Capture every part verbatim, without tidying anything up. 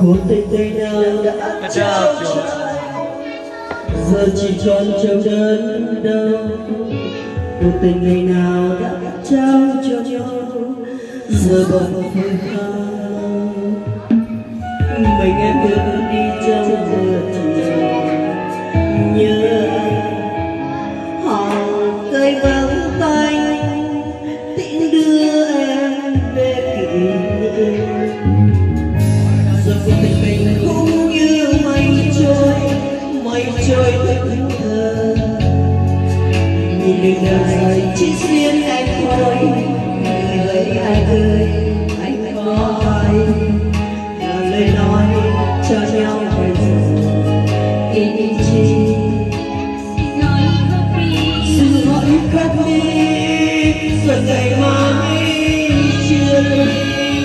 cuộc tình ngày nào đã trao cho giờ chỉ tròn chờ đớn đau. Cuộc tình ngày nào đã trao cho nhau giờ bỗng phôi phai. Mình em bước đi trong mưa chiều nhớ hàng cây vắng tanh tiễn đưa em về kỷ niệm. Giờ cuộc tình mình cũng như mây trôi, mây trôi thẫn thờ. Nhìn đường đời dài chỉ riêng anh thôi, người ơi anh ơi anh có ai là lời nói cho nhau bây giờ ý chi. Xin hỏi khắc đi rồi ngày mai chưa đi.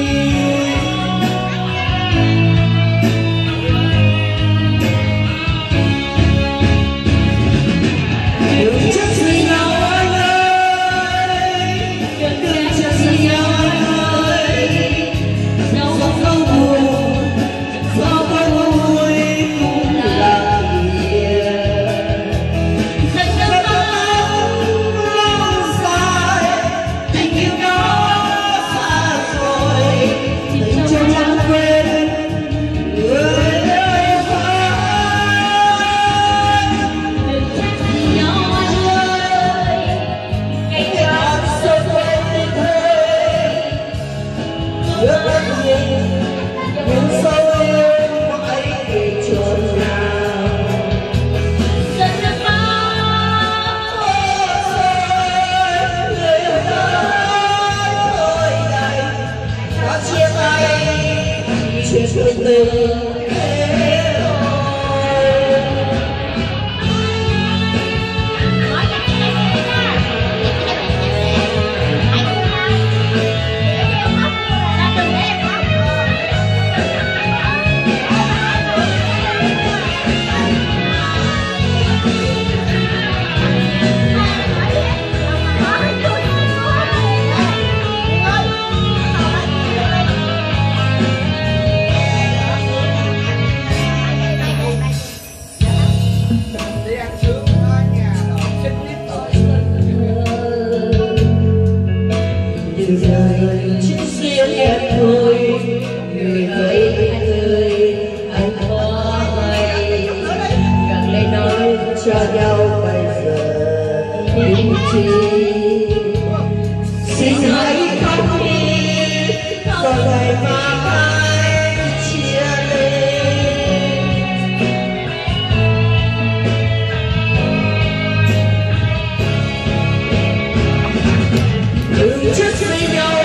Chỉ riêng em thôi, người ơi anh ơi anh có hay càng lấy nói cho nhau bây giờ ý chi. Xin hãy khóc đi rồi ngày mai chia ly. Đừng chết với nhau